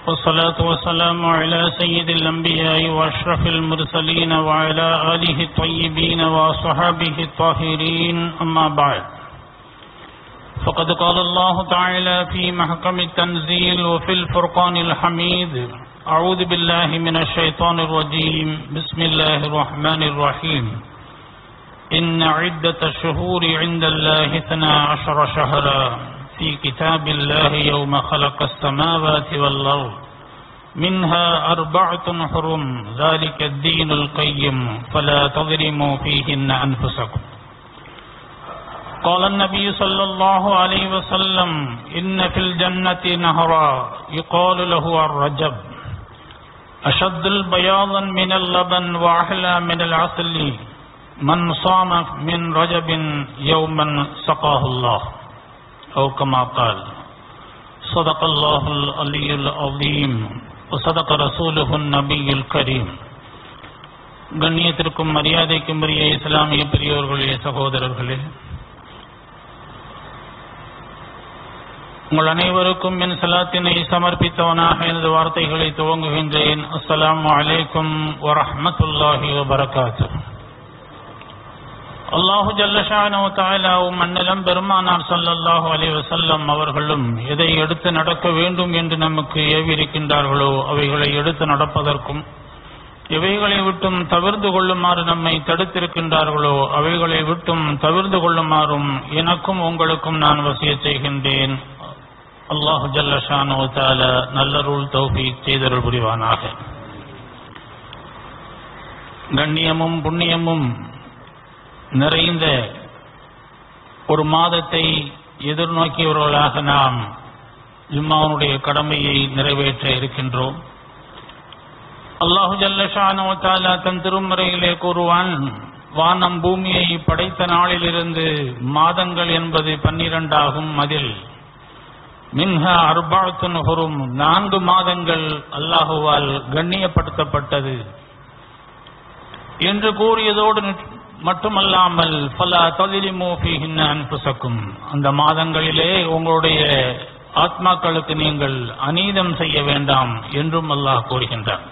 والصلاة والسلام على سيد الأنبياء وأشرف المرسلين وعلى آله الطيبين وصحابه الطاهرين أما بعد فقد قال الله تعالى في محكم التنزيل وفي الفرقان الحميد أعوذ بالله من الشيطان الرجيم بسم الله الرحمن الرحيم إن عدة الشهور عند الله 12 شهرا في كتاب الله يوم خلق السماوات والأرض منها 4 حرم ذلك الدين القيم فلا تظلموا فيهن أنفسكم قال النبي صلى الله عليه وسلم إن في الجنة نهرا يقال له الرجب أشد البياضا من اللبن وأحلى من العسل من صام من رجب يوما سقاه الله أو كما قال صدق الله العلي العظيم وصدق رسوله النبي الكريم. கண்ணியத்திற்கும் மரியாதைக்கும் உரிய இஸ்லாமிய பெரியோர்களே, சகோதரர்களே, உங்கள் அனைவருக்கும் என் சலாத்தினை சமர்ப்பித்தவனாக எனது வார்த்தைகளை துவங்குகின்றேன். அஸ்ஸலாமு அலைக்கும் வரஹ்மத்துல்லாஹி வபரகாத்துஹு. அல்லாஹு ஜல்லஷானஹு தஆலாவும் அன்னலம் பெருமானார் ஸல்லல்லாஹு அலைஹி வஸல்லம் அவர்களும் எதை எடுத்து நடக்க வேண்டும் என்று நமக்கு ஏவியிருக்கின்றார்களோ அவைகளை எடுத்து நடப்பதற்கும், எவைகளை விட்டும் தவிர்த்து கொள்ளுமாறு நம்மை தடுத்திருக்கின்றார்களோ அவைகளை விட்டும் தவிர்த்து கொள்ளுமாறும் எனக்கும் உங்களுக்கும் நான் வசியத் செய்கின்றேன். அல்லாஹு ஜல்லஷானஹு தஆலா நல்லருள் தௌஃபீக் செய்தருள் புரிவானாக. கண்ணியமும் புண்ணியமும் நிறைந்த ஒரு மாதத்தை எதிர்நோக்கியவர்களாக நாம் ஜும்மாவுடைய கடமையை நிறைவேற்ற இருக்கின்றோம். அல்லாஹு ஜல்லஷானஹு தஆலா தன் திருமறையிலே கூறுவான், வானம் பூமியை படைத்த நாளிலிருந்து மாதங்கள் என்பது 12 ஆகும். அதில் மின்ஹா 4 ஹுரும் 4 மாதங்கள் அல்லாஹுவால் கண்ணியப்படுத்தப்பட்டது என்று கூறியதோடு மட்டுமல்லாமல் ஃபலா தظلموا فيهن أنفسكم, அந்த மாதங்களிலே உங்களுடைய ஆத்மாக்களுக்கு நீங்கள் அநீதம் செய்ய வேண்டாம் என்றும் அல்லாஹ் கூறுகின்றான்.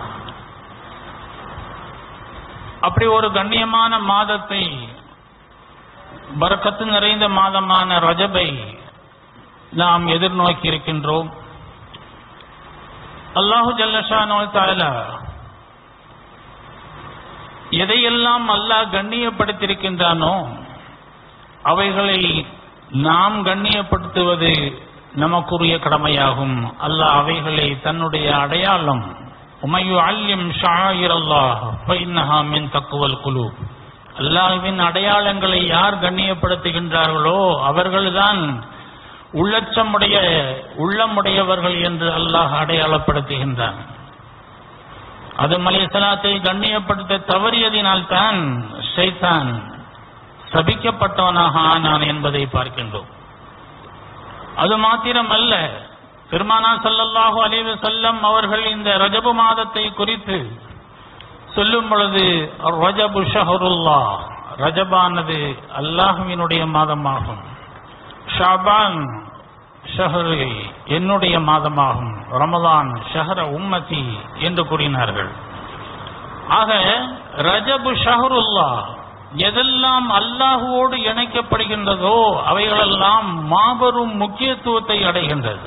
அப்படி ஒரு கண்ணியமான மாதத்தை, பரக்கத்து நிறைந்த மாதமான ரஜபை நாம் எதிர்நோக்கி இருக்கின்றோம். அல்லாஹு ஜல்லஷானஹு தஆலா எதையெல்லாம் அல்லாஹ் கண்ணியப்படுத்தியிருக்கின்றானோ அவைகளை நாம் கண்ணியப்படுத்துவது நமக்குரிய கடமையாகும். அல்லாஹ் அவைகளை தன்னுடைய அடையாளம், உமையுஅல்லிம் ஷஆயிரல்லாஹ் ஃபஇன்னஹா மின் தக்வல் குலூப், அல்லாஹ்வின் அடையாளங்களை யார் கண்ணியப்படுத்துகின்றார்களோ அவர்கள்தான் உள்ளமுடையவர்கள் என்று அல்லாஹ் அடையாளப்படுத்துகின்றான். ஆதம் அலைஹிஸ்ஸலாத்தை கண்ணியப்படுத்த தவறியதினால் தான் ஷைத்தான் சபிக்கப்பட்டவனாக ஆனான் என்பதை பார்க்கின்றோம். அது மாத்திரமல்ல, பெருமானார் ஸல்லல்லாஹு அலைஹி வஸல்லம் அவர்கள் இந்த ரஜபு மாதத்தை குறித்து சொல்லும் பொழுது, ரஜபு ஷஹ்ருல்லாஹ், ரஜபானது அல்லாஹ்வினுடைய மாதமாகும், ஷஅபான் ஷஹ்ரு என்னுடைய மாதமாகும், ரமதான் ஷஹ்ர உம்மதி என்று கூறினார்கள். ஆக ரஜபு ஷஹ்ருல்லாஹ், எதெல்லாம் அல்லாஹுவோடு இணைக்கப்படுகின்றதோ அவைகளெல்லாம் மாபெரும் முக்கியத்துவத்தை அடைகின்றது.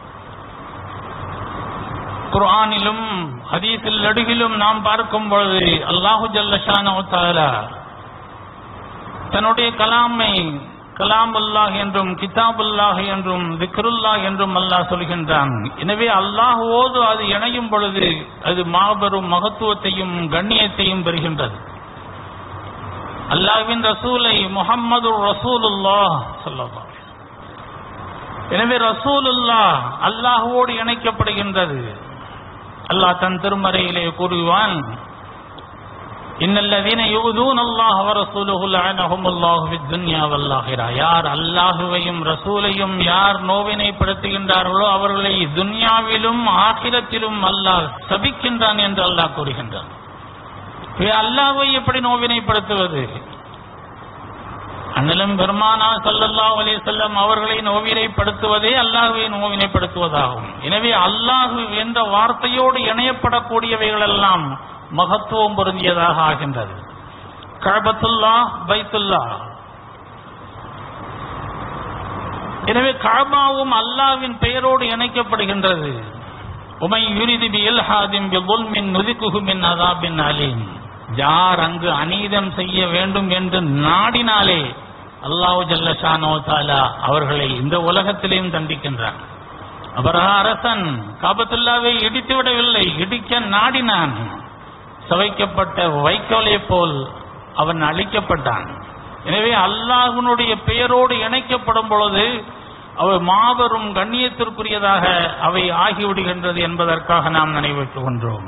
குர்ஆனிலும் ஹதீஸில் நடுகிலும் நாம் பார்க்கும் பொழுது அல்லாஹு ஜல்லஷானஹு தஆலா தன்னுடைய கலாமை கலாமுல்லாஹ் என்றும் கிதாபுல்லாஹ் என்றும் திக்ருல்லாஹ் என்றும் அல்லாஹ் சொல்கின்றான். எனவே அல்லாஹுவோடு அது இணையும் பொழுது அது மாபெரும் மகத்துவத்தையும் கண்ணியத்தையும் பெறுகின்றது. அல்லாஹ்வின் ரசூலை முஹம்மது ரசூலுல்லாஹ் ஸல்லல்லாஹு அலைஹி வஸல்லம், எனவே ரசூலுல்லாஹ் அல்லாஹுவோடு இணைக்கப்படுகின்றது. அல்லாஹ் தன் திருமறையிலே கூறுவான், இன்னல்லதீன யூதூன அல்லாஹ் வ ரசூலஹு லஅனஹுமுல்லாஹு ஃபித் துன்யா வல் ஆখিরা, யார் அல்லாஹ்வையும் ரசூலையும் யார் நோவினைப்படுத்துகின்றார்களோ அவர்களை துன்யாவிலும் ஆখিরাத்திலும் அல்லாஹ் சபிக்கின்றான் என்று அல்லாஹ் கூறுகின்றான். அல்லாஹ்வை எப்படி நோவினைப்படுத்துவது? அண்ணலும் பெருமானா ஸல்லல்லாஹு அலைஹி வஸல்லம் அவர்களை நோவினைப்படுத்துவதே அல்லாஹ்வை நோவினைப்படுத்துவதாகும். எனவே அல்லாஹ் என்ற வார்த்தையோடு இணையப்படக்கூடியவைகள் எல்லாம் மகத்துவம் பொருந்தியதாக ஆகின்றது. கஅபத்துல்லாஹ், பைத்துல்லாஹ். எனவே கஅபாவும் அல்லாஹ்வின் பெயரோடு இணைக்கப்படுகின்றது. உமை யுரிது பி இல்ஹாதின் பி ظுல்மின் நுதிகுஹு மின் அஸாபின் அலீம். யார் அங்கு அநீதம் செய்ய வேண்டும் என்று நாடினாலே அல்லாஹ் ஜல்ல ஷானஹு தஆலா அவர்களை இந்த உலகத்திலேயும் தண்டிக்கின்றான். அபரஹா அரசன் காபத்துல்லாவை இடித்து விடவில்லை, இடிக்க நாடினான். சவைக்கப்பட்ட வைக்கோலை போல் அவன் அழிக்கப்பட்டான். எனவே அல்லாஹ்வினுடைய பெயரோடு இணைக்கப்படும் பொழுது அவை மாபெரும் கண்ணியத்திற்குரியதாக அவை ஆகிவிடுகின்றது என்பதற்காக நாம் நினைவுற்றுகின்றோம்.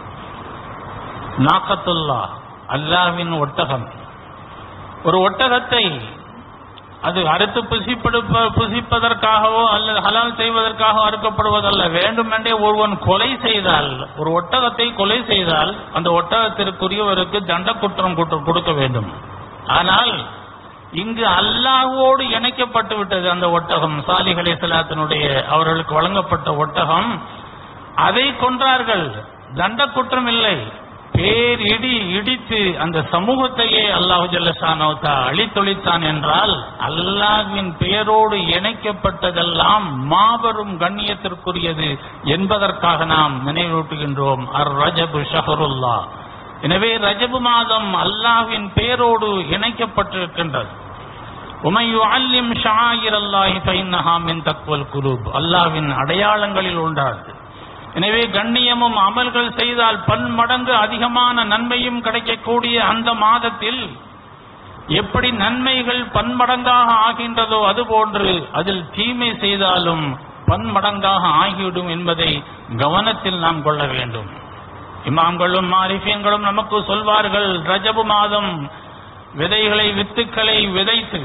நாக்கத்துல்லா, அல்லாஹ்வின் ஒட்டகம். ஒரு ஒட்டகத்தை அது அறுத்து புசிப்பதற்காகவோ அல்லது ஹலால் செய்வதற்காக அறுக்கப்படுவதல்ல. வேண்டுமென்றே ஒருவன் கொலை செய்தால், ஒரு ஒட்டகத்தை கொலை செய்தால் அந்த ஒட்டகத்திற்குரியவருக்கு தண்ட குற்றம் கொடுக்க வேண்டும். ஆனால் இங்கு அல்லாஹ்வோடு இணைக்கப்பட்டு விட்டது அந்த ஒட்டகம். சாலிஹ் அலைஹிஸ்ஸலாத்தினுடைய அவர்களுக்கு வழங்கப்பட்ட ஒட்டகம். அதை கொன்றார்கள், தண்ட குற்றம் இல்லை. பேரிடி இடித்து அந்த சமூகத்தையே அல்லாஹ் ஜல்ல ஷானஹு தஆலா அழித்தொழித்தான் என்றால் அல்லாஹ்வின் பெயரோடு இணைக்கப்பட்டதெல்லாம் மாபெரும் கண்ணியத்திற்குரியது என்பதற்காக நாம் நினைவூட்டுகின்றோம். அர் ரஜபு ஷஹருல்லாஹ். எனவே ரஜபு மாதம் அல்லாஹ்வின் பெயரோடு இணைக்கப்பட்டிருக்கின்றது. உமை யுஅல்லிம் ஷஆயிரல்லாஹி ஃபஇன்னஹா மின் தக்வல் குலூப். அல்லாஹ்வின் அடையாளங்களில் ஒன்றாது. எனவே கண்ணியமும் அமல்கள் செய்தால் பன்மடங்கு அதிகமான நன்மையும் கிடைக்கக்கூடிய அந்த மாதத்தில் எப்படி நன்மைகள் பன்மடங்காக ஆகின்றதோ அதுபோன்று அதில் தீமை செய்தாலும் பன்மடங்காக ஆகிவிடும் என்பதை கவனத்தில் நாம் கொள்ள வேண்டும். இமாம்களும் மாரிஃபீன்களும் நமக்கு சொல்வார்கள், ரஜபு மாதம் விதைகளை வித்துக்களை விதைத்து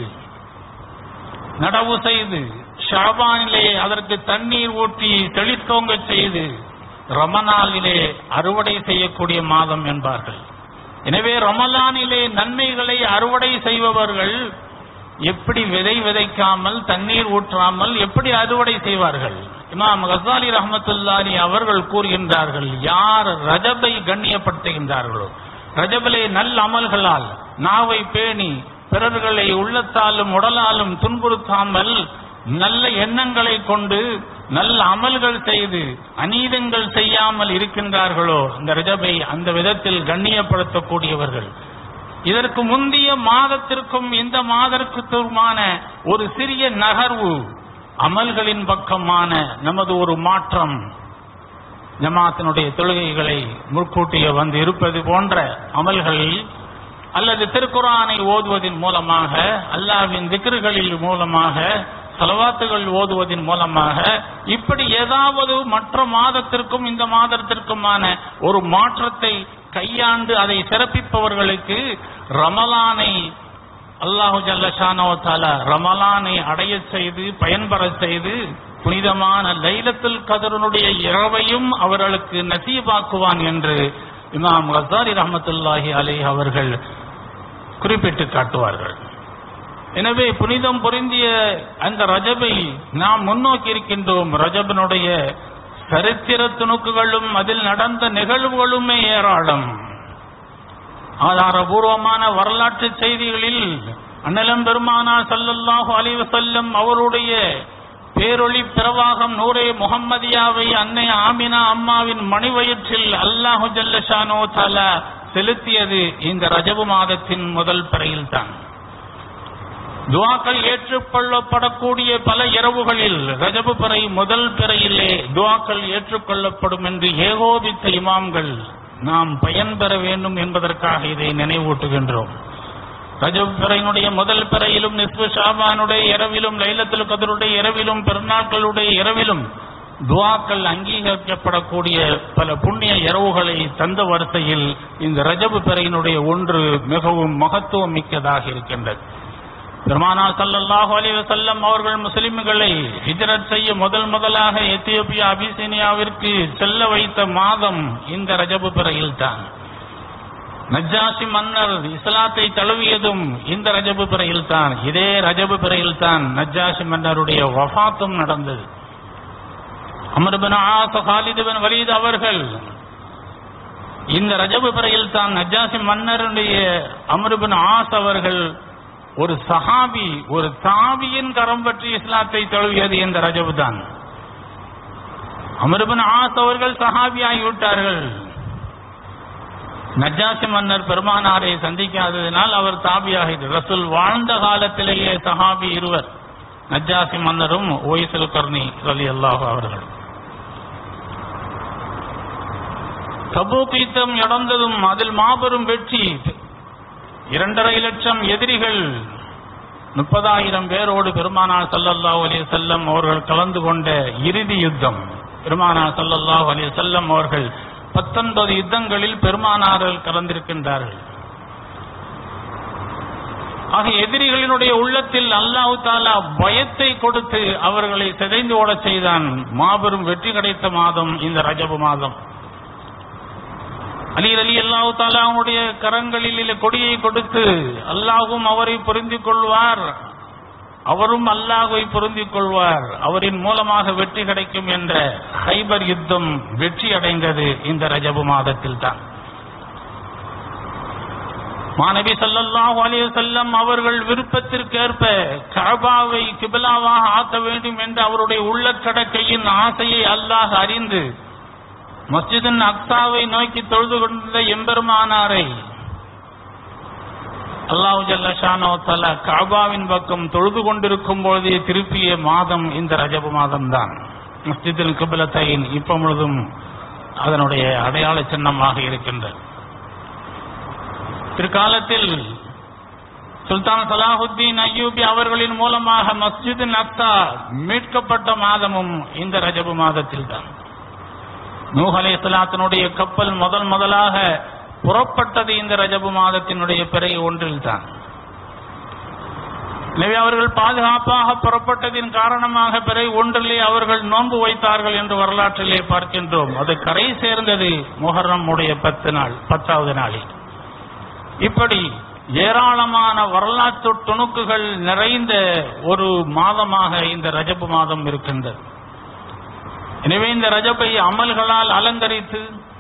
நடவு செய்து ஷாபானிலே அதற்கு தண்ணீர் ஊற்றி தெளித்தோங்க செய்து ரமலானிலே அறுவடை செய்யக்கூடிய மாதம் என்பார்கள். எனவே ரமலானிலே நன்மைகளை அறுவடை செய்பவர்கள் எப்படி விதை விதைக்காமல் தண்ணீர் ஊற்றாமல் எப்படி அறுவடை செய்வார்கள்? இமாம் கஸாலி ரஹ்மத்துல்லாஹி அவர்கள் கூறுகின்றார்கள், யார் ரஜபை கண்ணியப்படுத்துகின்றார்களோ, ரஜபிலே நல்ல அமல்களால் நாவை பேணி பிறர்களை உள்ளத்தாலும் உடலாலும் துன்புறுத்தாமல் நல்ல எண்ணங்களை கொண்டு நல்ல அமல்கள் செய்து அநீதங்கள் செய்யாமல் இருக்கின்றார்களோ, இந்த ரஜபை அந்த விதத்தில் கண்ணியப்படுத்தக்கூடியவர்கள். இதற்கு முந்தைய மாதத்திற்கும் இந்த மாதத்திற்குமான ஒரு சிறிய நகர்வு, அமல்களின் பக்கமான நமது ஒரு மாற்றம், ஜமாத்தினுடைய தொழுகைகளை முற்கூட்டிய வந்து இருப்பது போன்ற அமல்களில் அல்லது திருக்குர்ஆனை ஓதுவதன் மூலமாக, அல்லாஹ்வின் திக்ருகளின் மூலமாக, ஸலவாத்துகள் ஓதுவதன் மூலமாக, இப்படி ஏதாவது மற்ற மாதத்திற்கும் இந்த மாதத்திற்குமான ஒரு மாற்றத்தை கையாண்டு அதை சிறப்பிப்பவர்களுக்கு ரமலானை அல்லாஹு ஜல்ல ஷானஹு தஆலா ரமலானை அடைய செய்து பயன்பெற செய்து புனிதமான லைலத்துல் கத்ருடைய இரவையும் அவர்களுக்கு நசீபாக்குவான் என்று இமாம் கஸாலி ரஹ்மத்துல்லாஹி அலைஹி அவர்கள் குறிப்பிட்டு காட்டுவார்கள். எனவே புனிதம் பொருந்திய அந்த ரஜபை நாம் முன்னோக்கி இருக்கின்றோம். ரஜபினுடைய சரித்திர துணுக்குகளும் அதில் நடந்த நிகழ்வுகளுமே ஏராளம். ஆதாரபூர்வமான வரலாற்று செய்திகளில் அண்ணலம் பெருமானா ஸல்லல்லாஹு அலைஹி வஸல்லம் அவருடைய பேரொளி பிரவாகம் நூரே முஹம்மதியாவை அன்னை ஆமினா அம்மாவின் மணிவயிற்றில் அல்லாஹு ஜல்ல ஷானஹு தஆலா செலுத்தியது இந்த ரஜபு மாதத்தின் முதல் பிறையில் தான். துஆக்கள் ஏற்றுக்கொள்ளப்படக்கூடிய பல இரவுகளில் ரஜபு பிறை முதல் பிறையிலே துஆக்கள் ஏற்றுக்கொள்ளப்படும் என்று ஏகோபித்த இமாம்கள் நாம் பயன்பெற வேண்டும் என்பதற்காக இதை நினைவூட்டுகின்றோம். ரஜப் பிறையினுடைய முதல் பிறையிலும், நிஸ்ஃபு ஷாபானுடைய இரவிலும், லைலத்துல் கத்ருடைய இரவிலும், பெருநாட்களுடைய இரவிலும் துஆக்கள் அங்கீகரிக்கப்படக்கூடிய பல புண்ணிய இரவுகளை தந்த வரிசையில் இந்த ரஜபு பிறையினுடைய ஒன்று மிகவும் மகத்துவம் மிக்கதாக இருக்கின்றது. பெருமானார் ஸல்லல்லாஹு அலைஹி வஸல்லம் அவர்கள் முஸ்லிம்களை ஹிஜ்ரத் செய்ய முதலாக எத்தியோப்பியா அபிசீனியாவிற்கு செல்ல வைத்த மாதம் இந்த ரஜபு பிறையில் தான். நஜ்ஜாஷி மன்னர் இஸ்லாத்தை தழுவியதும் இந்த ரஜபு பிறையில் தான். இதே ரஜபு பிறையில் தான் நஜ்ஜாஷி மன்னருடைய வஃபாத்தும் நடந்தது. Amr ibn As, Khalid ibn Walid அவர்கள் இந்த ரஜபு பிறையில் தான் நஜ்ஜாஷி மன்னருடைய அம்ர் இப்னு ஆஸ் அவர்கள் ஒரு சஹாபி, ஒரு தாபியின் கரம் பற்றி இஸ்லாத்தை தழுவியது இந்த ரஜபு தான். அம்ர் இப்னு ஆஸ் அவர்கள் சஹாபியாகி விட்டார்கள். நஜ்ஜாஷி மன்னர் பெருமானாரை சந்திக்காததினால் அவர் தாபியாகிறார். ரசூல் வாழ்ந்த காலத்திலேயே சஹாபி இருவர், நஜ்ஜாஷி மன்னரும் உவைஸுல் கர்னி ரலியல்லாஹு அவர்கள். தபூக் யுத்தம் நடந்ததும் அதில் மாபெரும் வெற்றி. 2.5 லட்சம் எதிரிகள் 30,000 பேரோடு பெருமானார் ஸல்லல்லாஹு அலைஹி வஸல்லம் அவர்கள் கலந்து கொண்ட இறுதி யுத்தம். பெருமானார் ஸல்லல்லாஹு அலைஹி வஸல்லம் அவர்கள் 19 யுத்தங்களில் பெருமானார்கள் கலந்திருக்கின்றார்கள். ஆக எதிரிகளினுடைய உள்ளத்தில் அல்லாஹ் தஆலா பயத்தை கொடுத்து அவர்களை சிதைந்து ஓடச் செய்தான். மாபெரும் வெற்றி கிடைத்த மாதம் இந்த ரஜபு மாதம். அலி ரலியல்லாஹு தஆலா அவருடைய கரங்களில் கொடியை கொடுத்து அல்லாஹ்வும் அவரை புரிந்து கொள்வார், அவரும் அல்லாஹ்வை புரிந்து கொள்வார், அவரின் மூலமாக வெற்றி கிடைக்கும் என்ற ஹைபர் யுத்தம் வெற்றி அடைந்தது இந்த ரஜபு மாதத்தில் தான். மாநபி ஸல்லல்லாஹு அலைஹி வஸல்லம் அவர்கள் விருப்பத்திற்கேற்ப கஅபாவை கிப்லாவாக ஆக்க வேண்டும் என்ற அவருடைய உள்ளக்கடக்கையின் ஆசையை அல்லாஹ் அறிந்து மஸ்ஜிதுன் அக்ஸாவை நோக்கி தொழுது கொண்ட எம்பெருமானாரை அல்லாஹ் ஜல்ல ஷானஹு தஆலா கஅபாவின் பக்கம் தொழுது கொண்டிருக்கும் பொழுதே திருப்பிய மாதம் இந்த ரஜபு மாதம் தான். மஸ்ஜிதுல் கிப்லத்தைன் இப்ப முழுதும் அதனுடைய அடையாள சின்னமாக இருக்கின்றது. பிற்காலத்தில் சுல்தான் சலாஹுத்தீன் அய்யூபி அவர்களின் மூலமாக மஸ்ஜிதுல் அக்ஸா மீட்கப்பட்ட மாதமும் இந்த ரஜபு மாதத்தில் தான். நூஹ் அலைஹிஸ்ஸலாத்தினுடைய கப்பல் முதலாக புறப்பட்டது இந்த ரஜபு மாதத்தினுடைய பிறை ஒன்றில் தான். எனவே அவர்கள் பாதுகாப்பாக புறப்பட்டதின் காரணமாக பிறை ஒன்றிலே அவர்கள் நோன்பு வைத்தார்கள் என்று வரலாற்றிலே பார்க்கின்றோம். அது கரை சேர்ந்தது முஹர்ரம் உடைய 10வது நாளில். இப்படி ஏராளமான வரலாற்று துணுக்குகள் நிறைந்த ஒரு மாதமாக இந்த ரஜபு மாதம் இருக்கின்றது. எனவே இந்த ரஜபை அமல்களால் அலங்கரித்து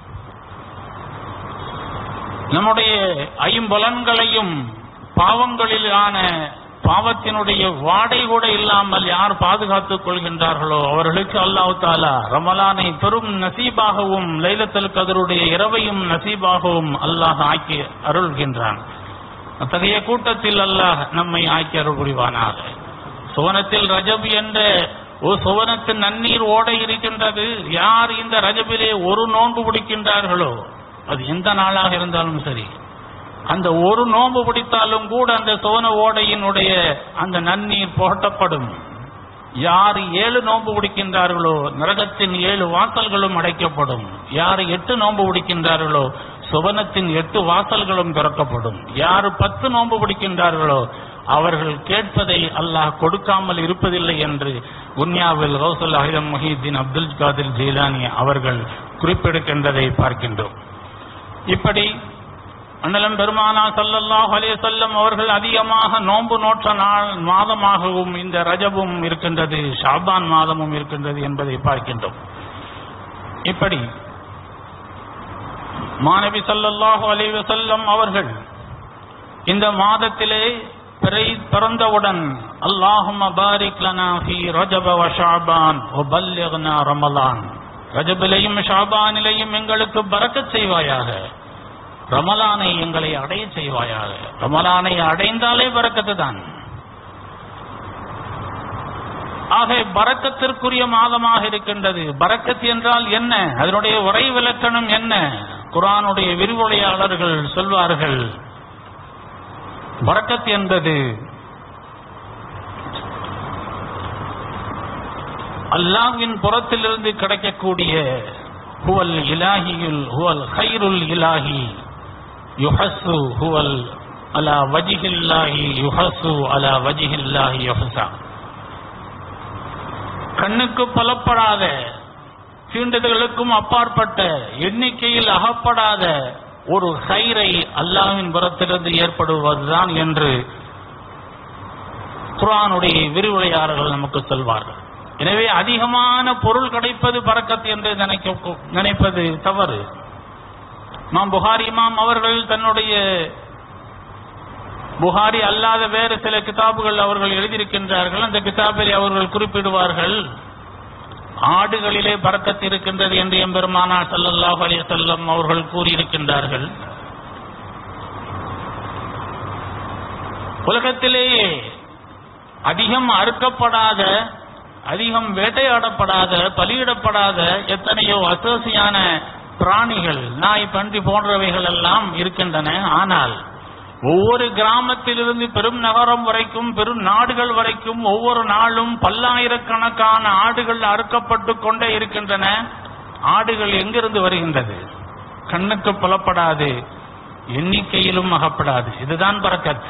நம்முடைய ஐம்புலன்களையும் பாவங்களிலான பாவத்தினுடைய வாடை கூட இல்லாமல் யார் பாதுகாத்துக் கொள்கின்றார்களோ அவர்களுக்கு அல்லாஹ் தஆலா ரமலானை பெரும் நசீபாகவும் லைலத்துல் கத்ருடைய இரவையும் நசீபாகவும் அல்லாஹ் ஆக்கி அருள்கின்றான். அத்தகைய கூட்டத்தில் அல்லாஹ் நம்மை ஆக்கி அருள் புரிவானாக. சுவனத்தில் ரஜப் என்ற ஒரு சுவனத்தின் நன்னீர் ஓடை இருக்கின்றது. யார் இந்த ரஜபிலே ஒரு நோன்பு பிடிக்கின்றார்களோ, அது எந்த நாளாக இருந்தாலும் சரி, அந்த ஒரு நோன்பு பிடித்தாலும் கூட அந்த சுவன ஓடையினுடைய அந்த நன்னீர் புகட்டப்படும். யார் 7 நோன்பு பிடிக்கின்றார்களோ நரகத்தின் 7 வாசல்களும் அடைக்கப்படும். யார் 8 நோன்பு பிடிக்கின்றார்களோ சுவனத்தின் 8 வாசல்களும் திறக்கப்படும். யார் 10 நோன்பு பிடிக்கின்றார்களோ அவர்கள் கேட்பதை அல்லாஹ் கொடுக்காமல் இருப்பதில்லை என்று குன்யாவில் கௌசுல் ஆலம் முஹியுத்தீன் அப்துல் காதிர் ஜீலானி அவர்கள் குறிப்பிடுகின்றதை பார்க்கின்றோம். இப்படி அண்ணலம் பெருமானார் ஸல்லல்லாஹு அலைஹி வஸல்லம் அவர்கள் அதிகமாக நோன்பு நோற்ற நாள் மாதமாகவும் இந்த ரஜபும் இருக்கின்றது, ஷாபான் மாதமும் இருக்கின்றது என்பதை பார்க்கின்றோம். இப்படி மாநபி ஸல்லல்லாஹு அலைஹி வஸல்லம் அவர்கள் இந்த மாதத்திலே பிறந்தவுடன் அல்லாஹும்ம பாரிக் லனா ஃபீ ரஜப வ ஷஅபான் வ பல்லிக்னா ரமலான், ரஜபிலையும் ஷாபானிலையும் எங்களுக்கு பரக்கத் செய்வாயாக, ரமலானை எங்களை அடைய செய்வாயாக. ரமலானை அடைந்தாலே பரக்கத்து தான். ஆக பரக்கத்திற்குரிய மாதமாக இருக்கின்றது. பரக்கத் என்றால் என்ன, அதனுடைய உரை விளக்கணம் என்ன? குர்ஆனுடைய விரிவுரையாளர்கள் சொல்வார்கள், பரக்கத் என்பது அல்லாஹ்வின் புறத்திலிருந்து கிடைக்கக்கூடிய ஹுவல் இலாஹியுல் ஹுவல் கைருல் இலாஹி யுஹஸ்ஸு ஹுவல் அலா வஜ்ஹில்லாஹி யுஹஸ்ஸு அலா வஜ்ஹில்லாஹி யுஹஸா. கண்ணுக்கு புலப்படாத, தீண்டுதலுக்கும் அப்பாற்பட்ட, எண்ணிக்கையில் அகப்படாத ஒரு ஹைரை அல்லாஹ்வின் புறத்திலிருந்து ஏற்படுவதுதான் என்று குர்ஆனுடைய விரிவுரையாளர்கள் நமக்கு சொல்வார்கள். எனவே அதிகமான பொருள் கிடைப்பது பரக்கத் என்று நினைப்பது தவறு. இமாம் புகாரி இமாம் அவர்கள் தன்னுடைய புகாரி அல்லாத வேறு சில கிதாபுகள் அவர்கள் எழுதியிருக்கின்றார்கள். அந்த கிதாபில் அவர்கள் குறிப்பிடுவார்கள், ஆடுகளிலே பரக்கத் இருக்கின்றது என்று எம்பெருமானார் ஸல்லல்லாஹு அலைஹி வஸல்லம் அவர்கள் கூறியிருக்கின்றார்கள். உலகத்திலேயே அதிகம் அறுக்கப்படாத, அதிகம் வேட்டையாடப்படாத, பலியிடப்படாத எத்தனையோ அசோசியான பிராணிகள், நாய், பன்றி போன்றவைகள் எல்லாம் இருக்கின்றன. ஆனால் ஒவ்வொரு கிராமத்திலிருந்து பெரும் நகரம் வரைக்கும், பெரும் நாடுகள் வரைக்கும் ஒவ்வொரு நாளும் பல்லாயிரக்கணக்கான ஆடுகள் அறுக்கப்பட்டு கொண்டே இருக்கின்றன. ஆடுகள் எங்கிருந்து வருகின்றது? கண்ணுக்கு புலப்படாது, எண்ணிக்கையிலும் அகப்படாது. இதுதான் பரக்கத்.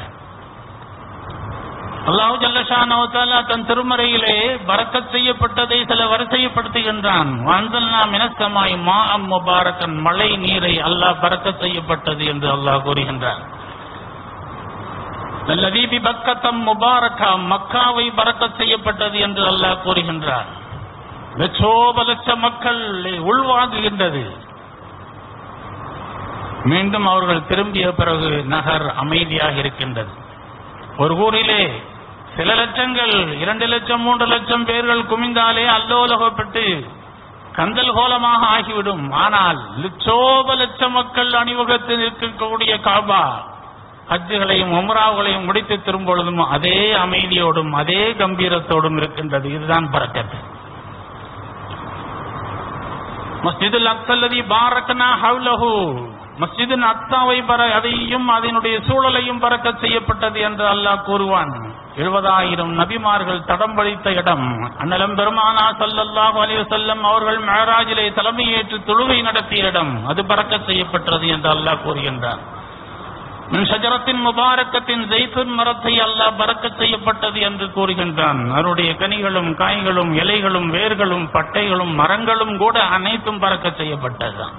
அல்லாஹ் ஜல்ல ஷானஹு வ தஆலா தன் திருமறையிலே பரக்கத் செய்யப்பட்டதை சில வரிசைப்படுத்துகின்றான். வஅன்ஸல்னா மினஸ் ஸமாஇ மாஅம் முபாரக்கன், மழை நீரை அல்லாஹ் பரக்கத் செய்யப்பட்டது என்று அல்லாஹ் கூறுகின்றான். அல்லதீ பிபக்கத்தம் முபாரக்கா, மக்காவை பரக்கத் செய்யப்பட்டது என்று அல்லாஹ் கூறுகின்றான். லட்சோபலட்ச மக்கள் உள்வாங்குகின்றது. மீண்டும் அவர்கள் திரும்பிய பிறகு நகர் அமைதியாக இருக்கின்றது. ஒரு ஊரிலே சில லட்சங்கள், 2 லட்சம் 3 லட்சம் பேர்கள் குமிந்தாலே அல்லோலகப்பட்டு கந்தல் கோலமாக ஆகிவிடும். ஆனால் லட்சோபலட்ச மக்கள் அணிவகுத்தில் இருக்கக்கூடிய காபா ஹஜ்ஜுகளையும் உம்ராவுகளையும் முடித்து திரும்பொழுதும் அதே அமைதியோடும் அதே கம்பீரத்தோடும் இருக்கின்றது. இதுதான் பரக்கத். மஸ்ஜிதுல் அக்ஸல்லதி பாரக்னா ஹவ்லஹு, மஸ்ஜிதின் அக்ஸாவை அதையும் அதனுடைய சூழலையும் பரக்கத் செய்யப்பட்டது என்று அல்லாஹ் கூறுவான். 70,000 நபிமார்கள் தடம் பதித்த இடம், அண்ணலம் பெருமானார் ஸல்லல்லாஹு அலைஹி வஸல்லம் அவர்கள் மிஅராஜிலே தலைமையேற்று தொழுகை நடத்திய இடம், அது பரக்கத் செய்யப்பட்டது என்று அல்லாஹ் கூறுகின்றான். மின் ஷஜரத்தின் முபாரக்கத்தின் ஜெய்துன் மரத்தை அல்லாஹ் பரக்கத் செய்யப்பட்டது என்று கூறுகின்றான். அதனுடைய கனிகளும் காய்களும் இலைகளும் வேர்களும் பட்டைகளும் மரங்களும் கூட அனைத்தும் பரக்கத் செய்யப்பட்டதுதான்.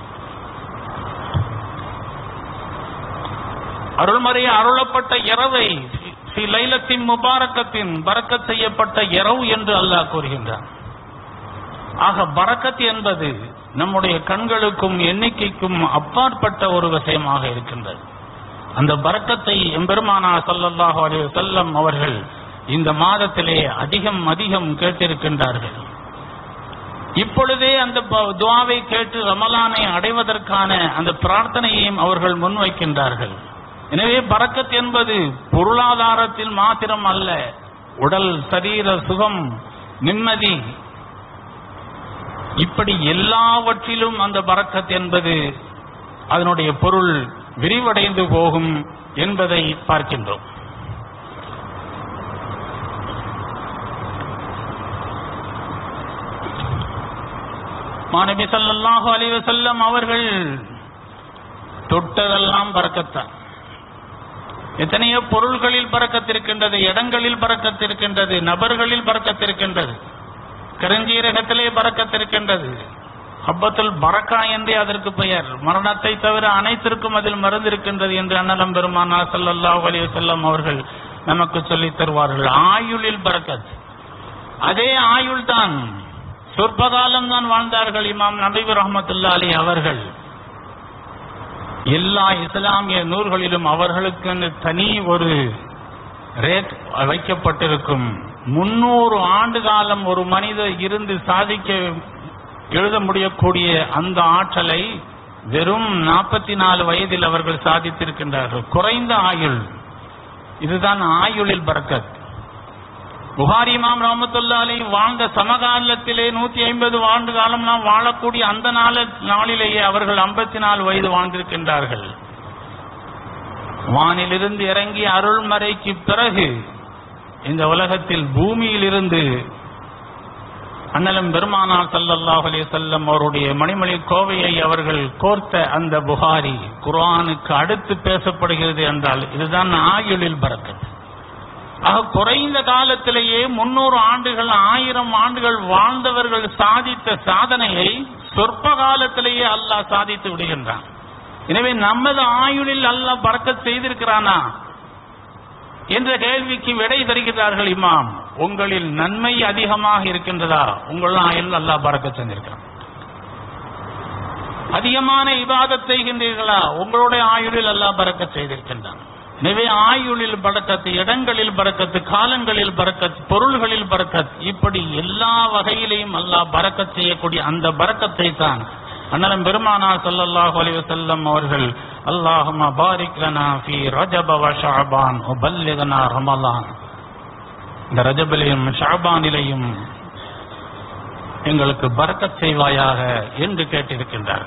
அருள்மறை அருளப்பட்ட இரவை லைலத்தின் முபாரக்கத்தின் பரக்கத் செய்யப்பட்ட இரவு என்று அல்லாஹ் கூறுகின்றான். ஆக பரக்கத் என்பது நம்முடைய கண்களுக்கும் எண்ணிக்கைக்கும் அப்பாற்பட்ட ஒரு விஷயமாக இருக்கின்றது. அந்த பரக்கத்தை எம்பெருமானார் ஸல்லல்லாஹு அலைஹி வஸல்லம் அவர்கள் இந்த மாதத்திலே அதிகம் கேட்டிருக்கின்றார்கள். இப்பொழுதே அந்த துஆவை கேட்டு ரமலானை அடைவதற்கான அந்த பிரார்த்தனையையும் அவர்கள் முன்வைக்கின்றார்கள். எனவே பரக்கத் என்பது பொருளாதாரத்தில் மாத்திரம் அல்ல, உடல் சரீர சுகம், நிம்மதி, இப்படி எல்லாவற்றிலும் அந்த பரக்கத் என்பது அதனுடைய பொருள் விரிவடைந்து போகும் என்பதை பார்க்கின்றோம். மாநபி ஸல்லல்லாஹு அலைஹி வஸல்லம் அவர்கள் தொட்டதெல்லாம் பரக்கத்தான். எத்தனையோ பொருள்களில் பரக்கத் இருக்கின்றது, இடங்களில் பரக்கத் இருக்கின்றது, நபர்களில் பரக்கத் இருக்கின்றது, கருஞ்சீரகத்திலே பரக்கத் இருக்கின்றது. ஹப்பத்துல் பரக்கா என்றே அதற்கு பெயர். மரணத்தை தவிர அனைத்திற்கும் அதில் மருந்து இருக்கின்றது என்று அண்ணலம் பெருமானார் ஸல்லல்லாஹு அலைஹி வஸல்லம் அவர்கள் நமக்கு சொல்லித் தருவார்கள். ஆயுளில் பரக்கத், அதே ஆயுள் தான், சொற்பகாலம் தான் வாழ்ந்தார்கள் இமாம் நபவி ரஹ்மத்துல்லாஹி அலைஹி அவர்கள். எல்லா இஸ்லாமிய நூல்களிலும் அவர்களுக்கு தனி ஒரு ரேட் வைக்கப்பட்டிருக்கும். 300 ஆண்டு காலம் ஒரு மனிதர் இருந்து சாதிக்க எழுத முடியக்கூடிய அந்த ஆற்றலை வெறும் 44 வயதில் அவர்கள் சாதித்திருக்கின்றார்கள். குறைந்த ஆயுள், இதுதான் ஆயுளில் பரக்கத். புகாரி இமாம் ரஹ்மத்துல்லாஹி அலைஹி வாழ்ந்த சமகாலத்திலே 150 ஆண்டு காலம் நாம் வாழக்கூடிய அந்த நாளிலேயே அவர்கள் 54 வயது வாழ்ந்திருக்கின்றார்கள். வானிலிருந்து இறங்கிய அருள்மறைக்கு பிறகு இந்த உலகத்தில் பூமியிலிருந்து அண்ணலம் பெருமானார் ஸல்லல்லாஹு அலைஹி வஸல்லம் அவருடைய மணிமொழி கோவையை அவர்கள் கோர்த்த அந்த புகாரி குர்ஆனுக்கு அடுத்து பேசப்படுகிறது என்றால் இதுதான் ஆயுளில் பரக்கத். ஆக குறைந்த காலத்திலேயே 300 ஆண்டுகள் 1000 ஆண்டுகள் வாழ்ந்தவர்கள் சாதித்த சாதனையை சொற்ப காலத்திலேயே அல்லாஹ் சாதித்து விடுகின்றான். எனவே நமது ஆயுளில் அல்லாஹ் பரக்கத் செய்திருக்கிறானா என்ற கேள்விக்கு விடை தருகிறார்கள் இமாம். உங்களில் நன்மை அதிகமாக இருக்கின்றதா? உங்கள் ஆயுள் அல்லாஹ் பரக்கத் செய்திருக்கிறான். அதிகமான இபாதத் செய்கின்றீர்களா? உங்களுடைய ஆயுளில் அல்லாஹ் பரக்கத் செய்திருக்கின்றான். எனவே ஆயுளில் பரக்கத், இடங்களில் பரக்கத், காலங்களில் பரக்கத், பொருள்களில் பரக்கத், இப்படி எல்லா வகையிலையும் அல்லாஹ் பரக்கத் செய்யக்கூடிய அந்த பரக்கத்தை தான் அண்ணலம் பெருமானார் ஸல்லல்லாஹு அலைஹி வஸல்லம் அவர்கள் அல்லாஹும்ம பாரிக் லனா ஃபீ ரஜப வ ஷஅபான் வ பல்லிக்னா ரமலான், இந்த ரஜபிலையும் ஷஅபானிலையும் எங்களுக்கு பரக்கத் செய்வாயாக என்று கேட்டிருக்கின்றார்.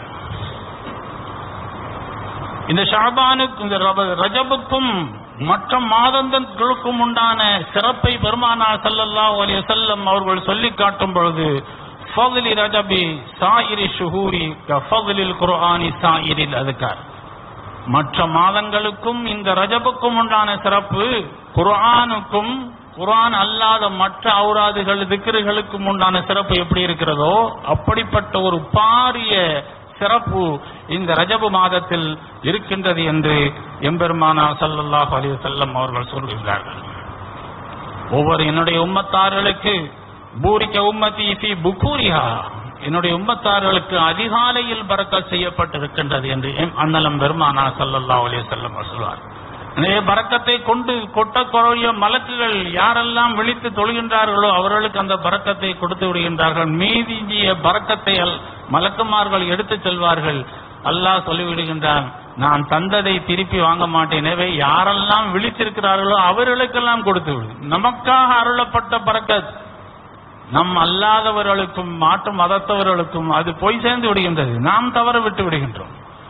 இந்த ஷஅபானுக்கு, இந்த ரஜபுக்கும் மற்ற மாதங்களுக்கும் உண்டான சிறப்பை பெருமானார் ஸல்லல்லாஹு அலைஹி வஸல்லம் அவர்கள் சொல்லி காட்டும் பொழுது ஃபضل رجب سائر الشهور كفضل القرآن سائر الأذكار, மற்ற மாதங்களுக்கும் இந்த ரஜபுக்கும் உண்டான சிறப்பு குர்ஆனுக்கும் குர்ஆன் அல்லாத மற்ற ஔராதுகள் திக்ருகளுக்கும் உண்டான சிறப்பு எப்படி இருக்கிறதோ அப்படிப்பட்ட ஒரு பாரிய சிறப்பு இந்த ரஜபு மாதத்தில் இருக்கின்றது என்று எம்பெருமானார் ஸல்லல்லாஹு அலைஹி வஸல்லம் அவர்கள் சொல்கிறார்கள். ஒவ்வொரு என்னுடைய உம்மத்தார்களுக்கு பூரிக்க உம்மதி ஃபீ புகூரிஹா, என்னுடைய உம்மத்தார்களுக்கு அதிகாலையில் பரக்கத் செய்யப்பட்டிருக்கின்றது என்று அண்ணலம் பெருமானார் ஸல்லல்லாஹு அலைஹி வஸல்லம் சொல்வார். எனவே பரக்கத்தை கொண்டு கொட்டக்கூடிய மலக்குகள் யாரெல்லாம் விழித்து தொழுகின்றார்களோ அவர்களுக்கு அந்த பரக்கத்தை கொடுத்து விடுகின்றார்கள். மீதிய பரக்கத்தை மலக்குமார்கள் எடுத்துச் செல்வார்கள். அல்லாஹ் சொல்லிவிடுகின்றான், நான் தந்ததை திருப்பி வாங்க மாட்டேன். எனவே யாரெல்லாம் விழித்திருக்கிறார்களோ அவர்களுக்கெல்லாம் கொடுத்து விடு. நமக்காக அருளப்பட்ட பரக்கத் நம் அல்லாதவர்களுக்கும் மாற்று மதத்தவர்களுக்கும் அது போய் சேர்ந்து விடுகின்றது. நாம் தவற விட்டு விடுகின்றோம்.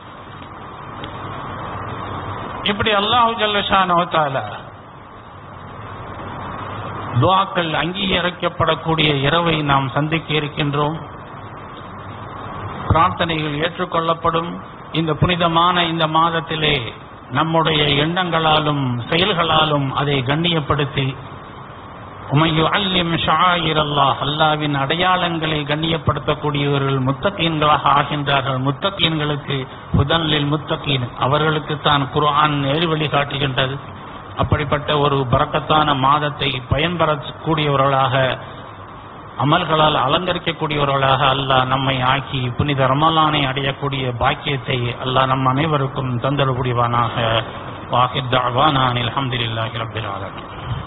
இப்படி அல்லாஹு ஜல்ல ஷானஹு வ தஆலா துஆக்கள் அங்கீகரிக்கப்படக்கூடிய இரவை நாம் சந்திக்க இருக்கின்றோம். பிரார்த்தனைகள் ஏற்றுக்கொள்ளப்படும் இந்த புனிதமான இந்த மாதத்திலே நம்முடைய எண்ணங்களாலும் செயல்களாலும் அதை கண்ணியப்படுத்தி அல்லாஹ்வின் அடையாளங்களை கண்ணியப்படுத்தக்கூடியவர்கள் முத்தகீன்களாக ஆகின்றார்கள். முத்தகீன்களுக்கு ஹுதன்லில் முத்தகீன், அவர்களுக்கு தான் குர்ஆன் நேர்வழி காட்டுகின்றது. அப்படிப்பட்ட ஒரு பரக்கத்தான மாதத்தை பயன்பெறக்கூடியவர்களாக, அமல்களால் அலங்கரிக்கக்கூடியவர்களாக அல்லாஹ் நம்மை ஆக்கி புனித ரமலானை அடையக்கூடிய பாக்கியத்தை அல்லாஹ் நம் அனைவருக்கும் தந்தரக்கூடியவனாக. வாஹித் தஅவானா அல்ஹம்துலில்லாஹி ரப்பில் ஆலமீன்.